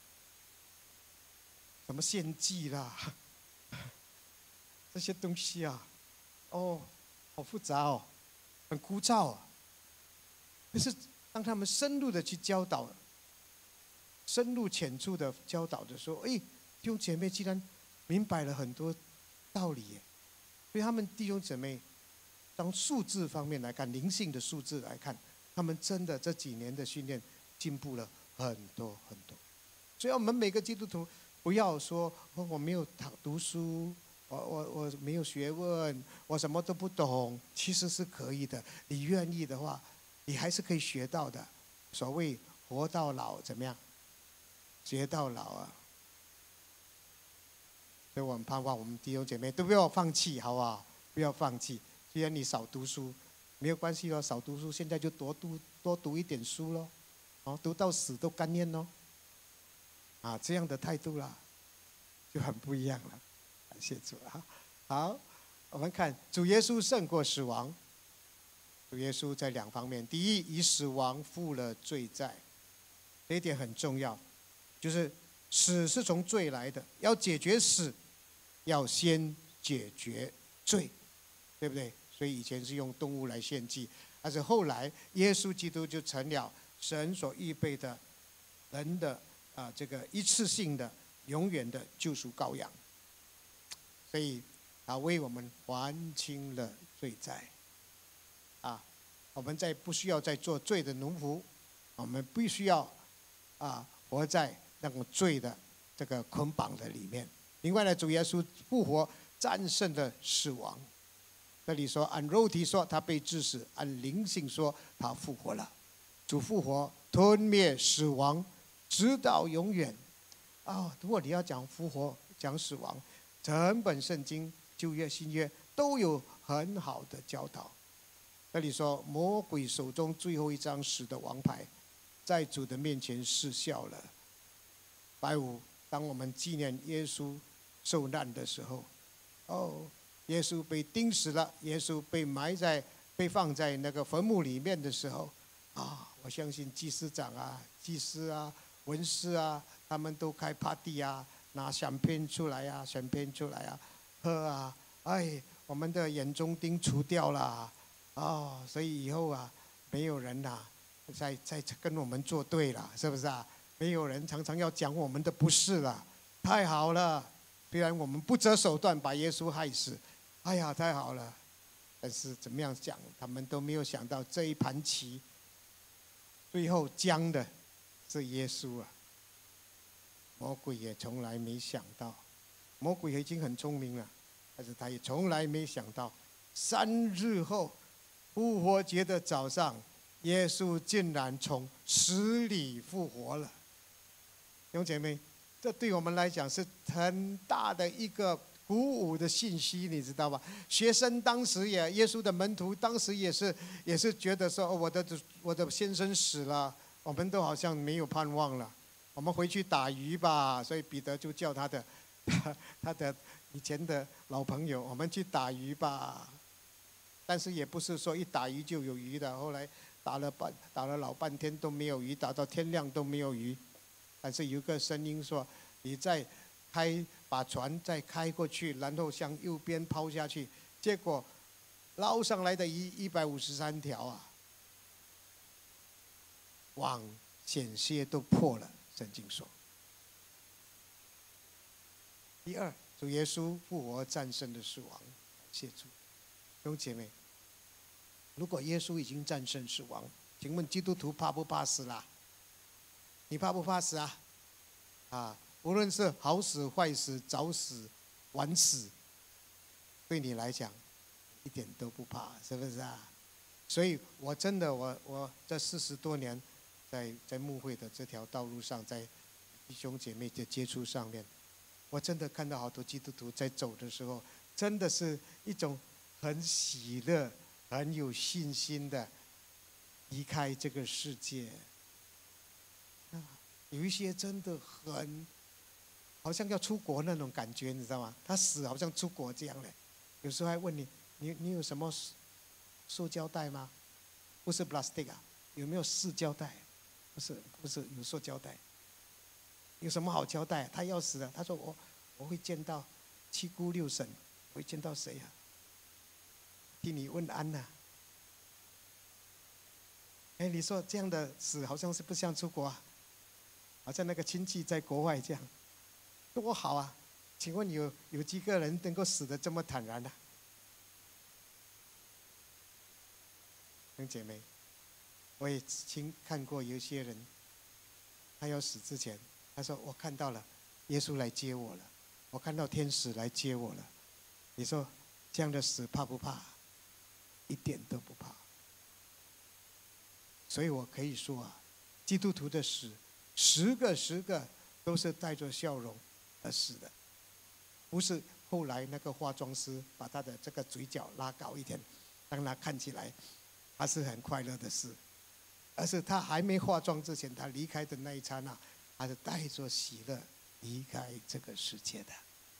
什么献祭啦，这些东西啊，哦，好复杂哦，很枯燥啊。可是当他们深入的去教导，深入浅出的教导的时候，哎，弟兄姐妹既然明白了很多道理耶。所以他们弟兄姊妹，从数字方面来看，灵性的数字来看，他们真的这几年的训练进步了很多很多。所以我们每个基督徒不要说、哦、我没有读书，我我我没有学问，我什么都不懂，其实是可以的。你愿意的话，你还是可以学到的。所谓活到老怎么样？学到老啊！所以我们盼望我们弟兄姐妹都不要放弃，好不好？不要放弃。虽然你少读书，没有关系咯，少读书，现在就多读多读一点书咯，哦，读到死都甘愿咯。啊，这样的态度啦，就很不一样了。感谢主啊！好，我们看主耶稣胜过死亡。主耶稣在两方面，第一，以死亡付了罪债，这一点很重要，就是死是从罪来的，要解决死，要先解决罪，对不对？所以以前是用动物来献祭，但是后来耶稣基督就成了神所预备的人的啊、呃、这个一次性的、永远的救赎羔羊，所以他为我们还清了罪债。啊，我们再不需要再做罪的奴仆，我们必须要啊活在那种罪的这个捆绑的里面。另外呢，主耶稣复活战胜了死亡。这里说按肉体说他被致死，按灵性说他复活了。主复活吞灭死亡，直到永远。啊，如果你要讲复活、讲死亡，整本圣经旧约、新约都有很好的教导。这里说，魔鬼手中最后一张死的王牌，在主的面前失效了。拜五，当我们纪念耶稣受难的时候，哦，耶稣被钉死了，耶稣被埋在、被放在那个坟墓里面的时候，啊，我相信祭司长啊、祭司啊、文士啊，他们都开 party 啊，拿香槟出来啊，香槟出来啊，喝啊，哎，我们的眼中钉除掉了。哦，所以以后啊，没有人呐、啊，再再跟我们作对了，是不是啊？没有人常常要讲我们的不是了，太好了！虽然我们不择手段把耶稣害死，哎呀，太好了！但是怎么样讲，他们都没有想到这一盘棋，最后僵的是耶稣啊！魔鬼也从来没想到，魔鬼已经很聪明了，但是他也从来没想到，三日后。复活节的早上，耶稣竟然从死里复活了。弟兄姐妹，这对我们来讲是很大的一个鼓舞的信息，你知道吧？学生当时也，耶稣的门徒当时也是，也是觉得说，哦，我的我的先生死了，我们都好像没有盼望了，我们回去打鱼吧。所以彼得就叫他的他的以前的老朋友，我们去打鱼吧。但是也不是说一打鱼就有鱼的，后来打了半打了老半天都没有鱼，打到天亮都没有鱼。但是有个声音说：“你再开把船再开过去，然后向右边抛下去。”结果捞上来的鱼一百五十三条啊，网险些都破了。圣经说。第二，主耶稣复活战胜了死亡，感谢主。弟兄姐妹，如果耶稣已经战胜死亡，请问基督徒怕不怕死啦？你怕不怕死啊？啊，无论是好死坏死、早死晚死，对你来讲一点都不怕，是不是啊？所以我真的，我我这四十多年在在牧会的这条道路上，在弟兄姐妹的接触上面，我真的看到好多基督徒在走的时候，真的是一种很喜乐、很有信心的离开这个世界。啊，有一些真的很，好像要出国那种感觉，你知道吗？他死好像出国这样嘞。有时候还问你，你你有什么塑胶袋吗？不是 plastic 啊，有没有塑胶袋？不是，不是有塑胶袋。有什么好交代？他要死了，他说我我会见到七姑六婶，我会见到谁啊？替你问安呐、啊。哎，你说这样的死好像是不像出国啊，好像那个亲戚在国外这样，多好啊！请问有有几个人能够死得这么坦然呢、啊？弟兄姐妹，我也亲看过有些人，他要死之前，他说我看到了耶稣来接我了，我看到天使来接我了。你说这样的死怕不怕？一点都不怕。所以我可以说啊， 基督徒的死，十个十个都是带着笑容而死的，不是后来那个化妆师把他的这个嘴角拉高一点，让他看起来他是很快乐的事，而是他还没化妆之前，他离开的那一刹那，他是带着喜乐离开这个世界的。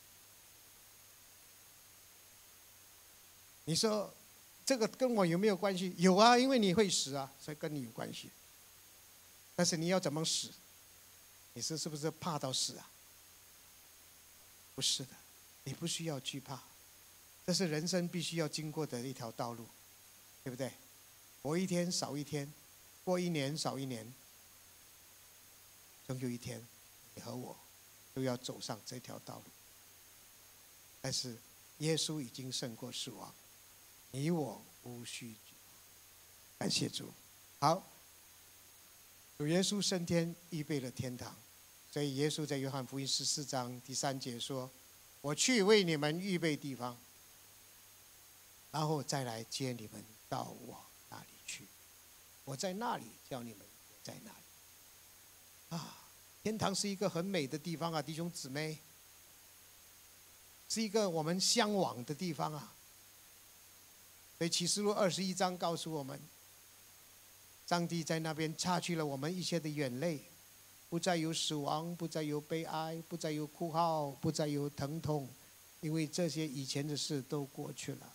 你说这个跟我有没有关系？有啊，因为你会死啊，所以跟你有关系。但是你要怎么死？你是是不是怕到死啊？不是的，你不需要惧怕，这是人生必须要经过的一条道路，对不对？活一天少一天，过一年少一年，总有一天，你和我都要走上这条道路。但是耶稣已经胜过死亡，你我无需惧怕。感谢主。好，主耶稣升天预备了天堂，所以耶稣在约翰福音十四章第三节说：“我去为你们预备地方，然后再来接你们到我那里去。我在那里，叫你们也在那里。”啊，天堂是一个很美的地方啊，弟兄姊妹，是一个我们向往的地方啊。所以启示录二十一章告诉我们，上帝在那边擦去了我们一切的眼泪，不再有死亡，不再有悲哀，不再有哭号，不再有疼痛，因为这些以前的事都过去了。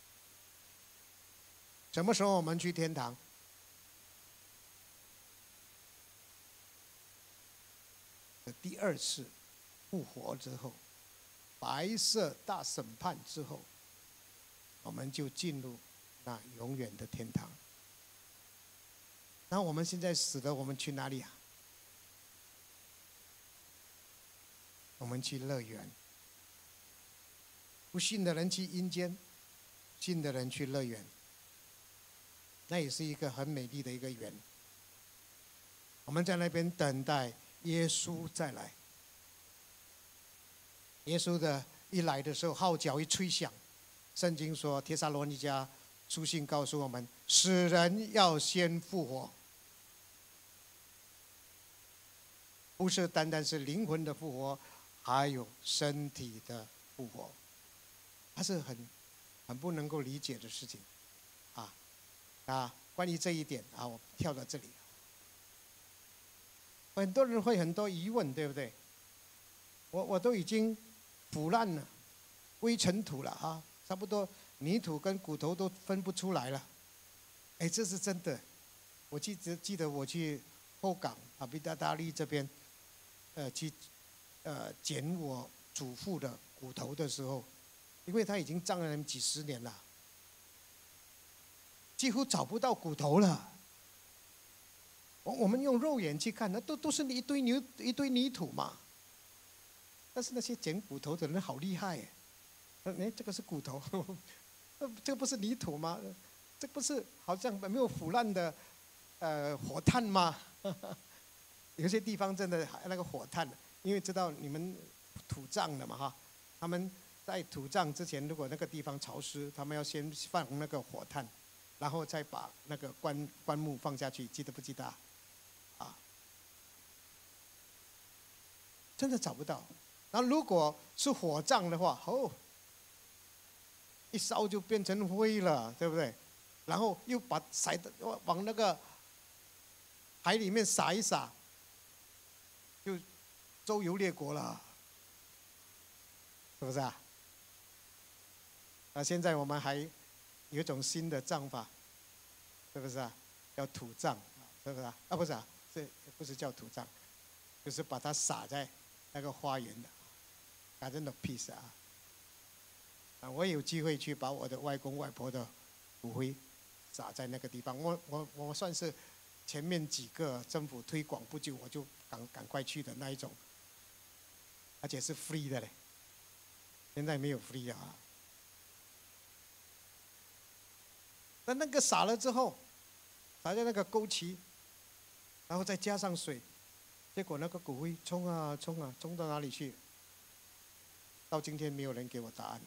什么时候我们去天堂？第二次复活之后，白色大审判之后，我们就进入那永远的天堂。那我们现在死了，我们去哪里啊？我们去乐园。不信的人去阴间，信的人去乐园。那也是一个很美丽的一个园。我们在那边等待耶稣再来。耶稣的一来的时候，号角一吹响，圣经说，帖撒罗尼迦书信告诉我们，死人要先复活，不是单单是灵魂的复活，还有身体的复活，它是很很不能够理解的事情啊啊！关于这一点啊，我跳到这里，很多人会很多疑问，对不对？我我都已经腐烂了，归尘土了啊，差不多泥土跟骨头都分不出来了。哎，这是真的。我记得记得我去后港啊，比达大利这边，呃，去呃捡我祖父的骨头的时候，因为他已经葬了几十年了，几乎找不到骨头了。我我们用肉眼去看，那都都是一堆泥一堆泥土嘛。但是那些捡骨头的人好厉害耶！哎，这个是骨头，这个不是泥土吗？这不是好像没有腐烂的呃火炭吗？有些地方真的那个火炭，因为知道你们土葬的嘛哈，他们在土葬之前，如果那个地方潮湿，他们要先放那个火炭，然后再把那个棺棺木放下去，记得不记得啊？啊，真的找不到。然后如果是火葬的话，哦，一烧就变成灰了，对不对？然后又把撒的往那个海里面撒一撒，就周游列国了，是不是啊？啊，现在我们还有一种新的葬法，是不是啊？叫土葬，是不是啊？啊，不是啊，这不是叫土葬，就是把它撒在那个花园的。Garden of Peace 啊，啊，我有机会去把我的外公外婆的骨灰撒在那个地方。我我我算是前面几个政府推广不久，我就赶赶快去的那一种，而且是 free 的嘞。现在没有 free 啊。那那个撒了之后，撒在那个沟渠，然后再加上水，结果那个骨灰冲啊冲啊冲到哪里去？到今天没有人给我答案。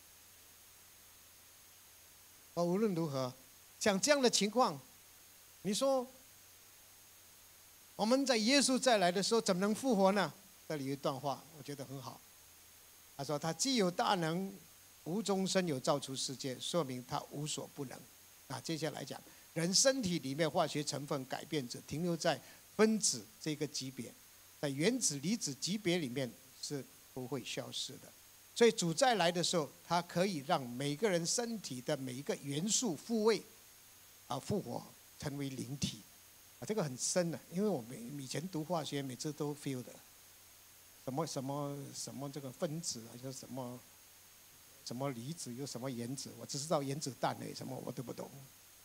而无论如何，像这样的情况，你说我们在耶稣再来的时候怎么能复活呢？这里有一段话，我觉得很好。他说：“他既有大能，无中生有，造出世界，说明他无所不能。”啊，接下来讲，人身体里面化学成分改变只停留在分子这个级别，在原子、离子级别里面是不会消失的。所以主再来的时候，他可以让每个人身体的每一个元素复位，啊，复活成为灵体。啊，这个很深的，因为我们以前读化学，每次都 feel 的，什么什么什么这个分子啊，就什么什么离子，有什么原子，我只知道原子弹而已，什么我都不懂。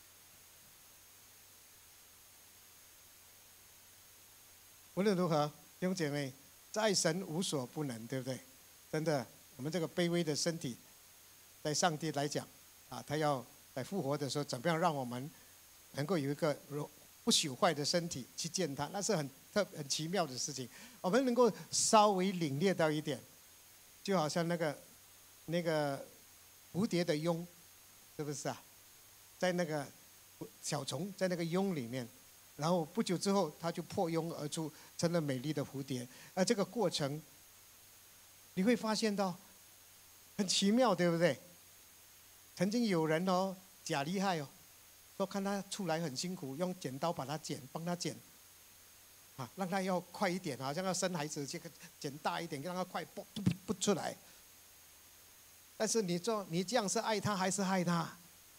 无论如何，弟兄姐妹，在神无所不能，对不对？真的，我们这个卑微的身体，在上帝来讲，啊，他要在复活的时候，怎么样让我们能够有一个不朽坏的身体去见他，那是很特很奇妙的事情。我们能够稍微领略到一点，就好像那个那个蝴蝶的蛹，是不是啊？在那个小虫在那个蛹里面，然后不久之后，它就破蛹而出，成了美丽的蝴蝶。而这个过程，你会发现到很奇妙，对不对？曾经有人哦，假厉害哦。说看他出来很辛苦，用剪刀把它剪，帮他剪，啊，让他要快一点，好像要生孩子，这个剪大一点，让他快不不不出来。但是你做你这样是爱他还是害他？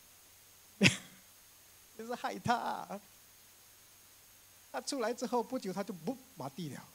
就是害他。他出来之后不久他就不麻痹了。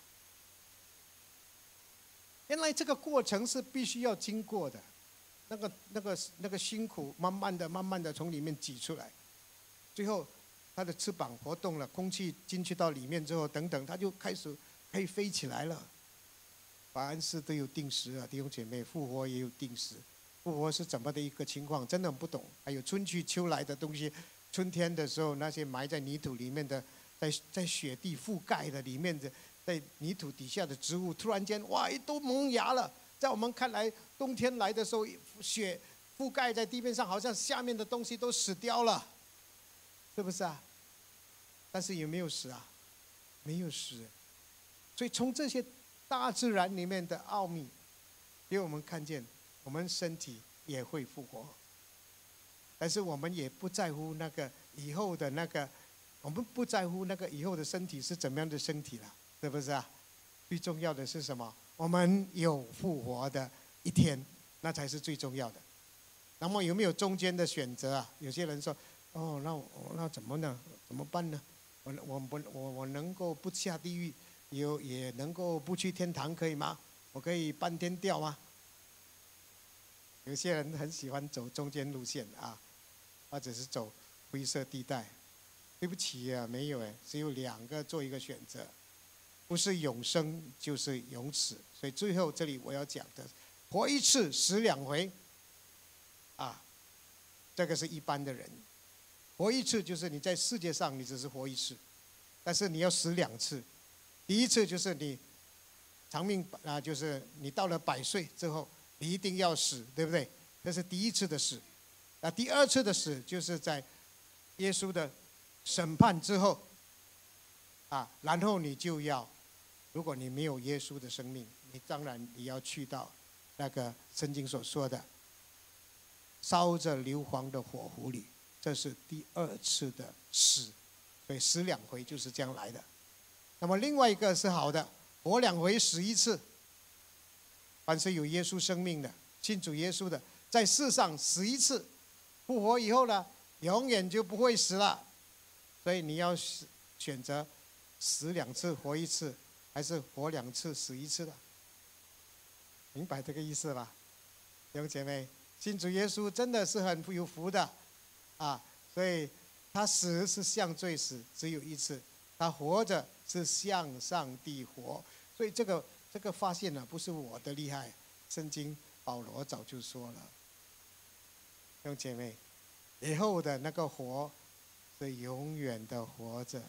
原来这个过程是必须要经过的，那个那个那个辛苦，慢慢的慢慢的从里面挤出来。最后，它的翅膀活动了，空气进去到里面之后，等等，它就开始可以飞起来了。凡事都有定时啊，弟兄姐妹，复活也有定时。复活是怎么的一个情况，真的很不懂。还有春去秋来的东西，春天的时候那些埋在泥土里面的，在在雪地覆盖的里面的，在泥土底下的植物，突然间哇，都萌芽了。在我们看来，冬天来的时候，雪覆盖在地面上，好像下面的东西都死掉了。是不是啊？但是有没有死啊？没有死。所以从这些大自然里面的奥秘，给我们看见，我们身体也会复活。但是我们也不在乎那个以后的那个，我们不在乎那个以后的身体是怎么样的身体了，是不是啊？最重要的是什么？我们有复活的一天，那才是最重要的。那么有没有中间的选择啊？有些人说。哦，那我那怎么呢？怎么办呢？我我不我我能够不下地狱，有也能够不去天堂，可以吗？我可以半天吊吗？有些人很喜欢走中间路线啊，或者是走灰色地带。对不起啊，没有哎，只有两个做一个选择，不是永生就是永死。所以最后这里我要讲的，活一次死两回，啊，这个是一般的人。活一次就是你在世界上你只是活一次，但是你要死两次。第一次就是你长命啊，就是你到了百岁之后，你一定要死，对不对？这是第一次的死。那第二次的死就是在耶稣的审判之后，啊，然后你就要，如果你没有耶稣的生命，你当然你要去到那个圣经所说的烧着硫磺的火湖里。这是第二次的死，所以死两回就是这样来的。那么另外一个是好的，活两回死一次。凡是有耶稣生命的、信主耶稣的，在世上死一次，复活以后呢，永远就不会死了。所以你要选择死两次活一次，还是活两次死一次的？明白这个意思吧？弟兄姐妹，信主耶稣真的是很有福的。啊，所以他死是向罪死，只有一次；他活着是向上帝活。所以这个这个发现呢，不是我的厉害，圣经保罗早就说了。弟兄姐妹，以后的那个活是永远的活着，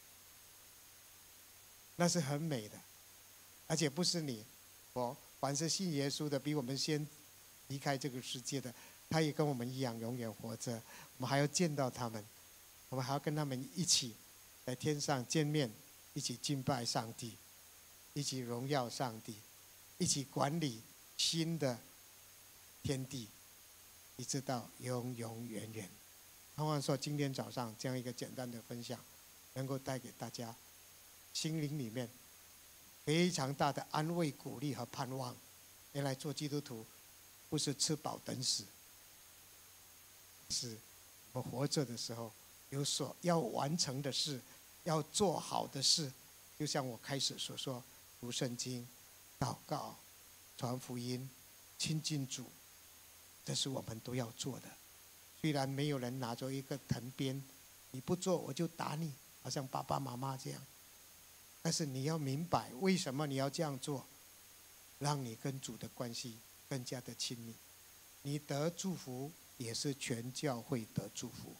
那是很美的，而且不是你我，凡是信耶稣的，比我们先离开这个世界的，他也跟我们一样永远活着。我们还要见到他们，我们还要跟他们一起在天上见面， 一起敬拜上帝，一起荣耀上帝，一起管理新的天地，一直到永永远远。盼望说今天早上这样一个简单的分享，能够带给大家心灵里面非常大的安慰、鼓励和盼望。原来做基督徒不是吃饱等死，是我活着的时候有所要完成的事，要做好的事。就像我开始所说，读圣经、祷告、传福音、亲近主，这是我们都要做的。虽然没有人拿着一个藤鞭，你不做我就打你，好像爸爸妈妈这样，但是你要明白为什么你要这样做，让你跟主的关系更加的亲密，你得祝福也是全教会得祝福。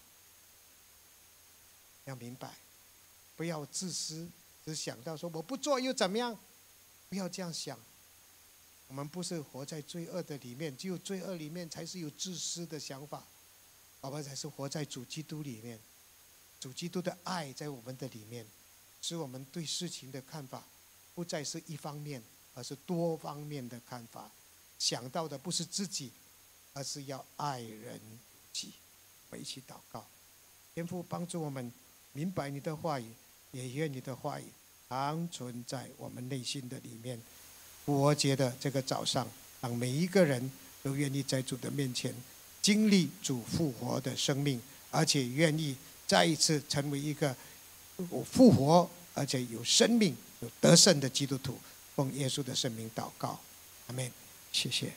要明白，不要自私，只想到说我不做又怎么样，不要这样想。我们不是活在罪恶的里面，只有罪恶里面才是有自私的想法，我们才是活在主基督里面，主基督的爱在我们的里面，使我们对事情的看法不再是一方面，而是多方面的看法。想到的不是自己，而是要爱人如己。我们一起祷告。天父帮助我们明白你的话语，也愿你的话语常存在我们内心的里面。复活节的这个早上，让每一个人都愿意在主的面前经历主复活的生命，而且愿意再一次成为一个复活而且有生命有得胜的基督徒。奉耶稣的圣名祷告，阿们。谢谢。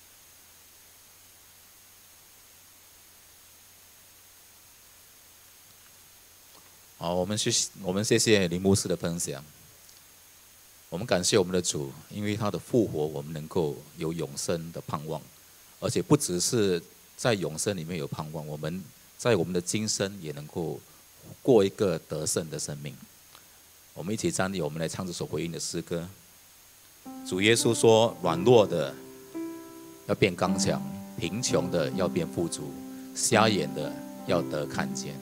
好，我们谢我们谢谢林牧师的分享。我们感谢我们的主，因为他的复活，我们能够有永生的盼望，而且不只是在永生里面有盼望，我们在我们的今生也能够过一个得胜的生命。我们一起站立，我们来唱这首回应的诗歌。主耶稣说：“软弱的要变刚强，贫穷的要变富足，瞎眼的要得看见。”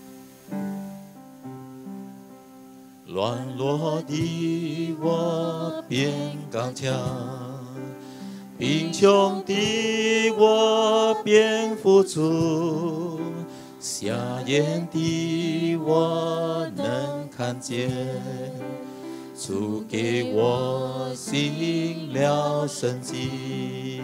软弱的我变刚强，贫穷的我变富足，瞎眼的我能看见，主给我行了神迹。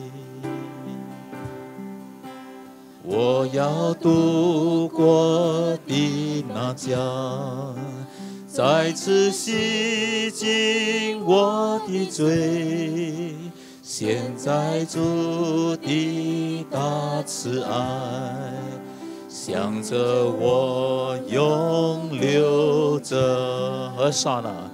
我要度过的那江，再次洗净我的罪，现在主的大慈爱向着我永留着。和刹那，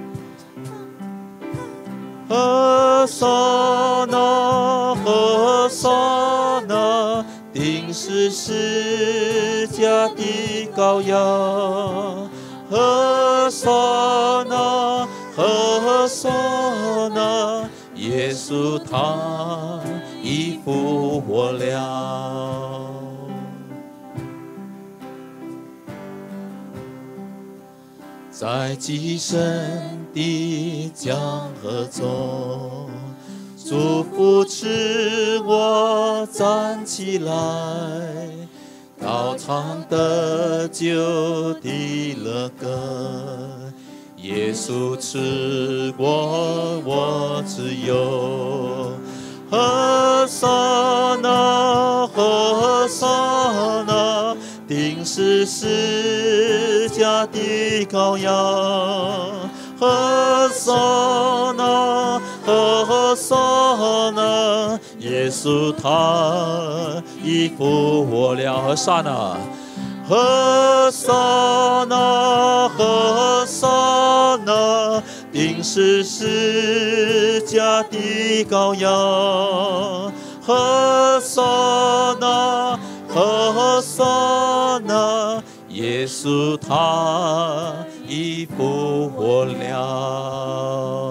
和刹那，和刹那，定是释迦的羔羊。和刹那，和刹那，耶稣他已复活了。在极深的江河中，主扶持我站起来，高唱得救的乐歌，耶稣赐我我自由。和刹那，和刹那，定是释迦的羔羊。和刹那，和刹那，耶稣他已复活了。和刹那，和刹那，和刹那，定是释迦的羔羊。和刹那，和刹那，耶稣他已复活了。